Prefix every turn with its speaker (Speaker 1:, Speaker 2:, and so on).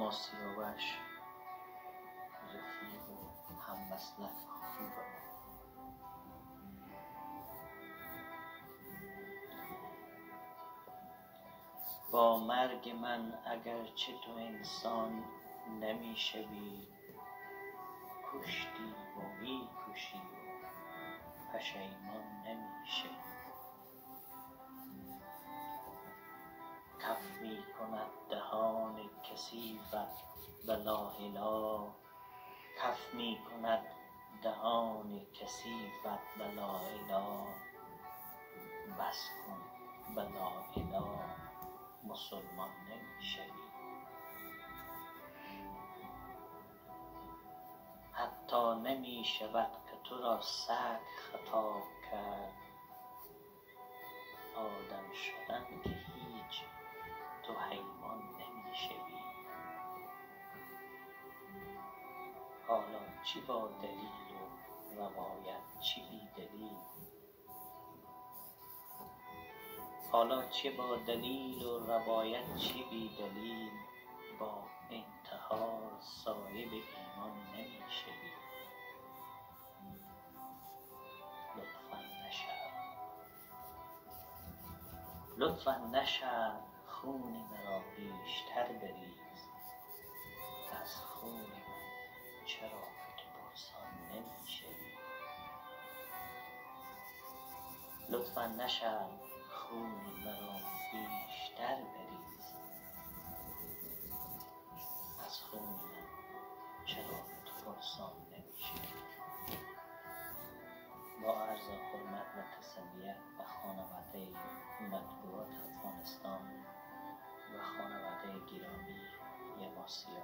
Speaker 1: ما سیاوش رفیق و هم مسلک خوب ما. با مرگ من اگرچه تو انسان نمی شوی، کشتی و می کشی و پشیمان نمی شوی. کف می کند دهان کثیفت و لا اله، کف می کند دهان کثیفت و لا اله. بس کن و لا اله، مسلمان نمی شوی. حتی نمی شود که تو را سگ خطاب کرد، آدم شدن که هیچ تو حیوان نمی شوی. حالا چی با دلیل و روایت چی بی دلیل، حالا چه با دلیل و روایت چی بی دلیل، با انتحار صاحب ایمان نمی شوی. لطفاً نشرد خون مرا بیشتر بریز، از خون من چرا تو پرسان نمی شوی. لطفاً نشرد خون مرا بیشتر بریز، از خون من چرا تو پرسان نمی شوی. با عرض حرمت و تسلیت به خانواده مطبوعات افغانستان و خانواده گرامی ما سیاوش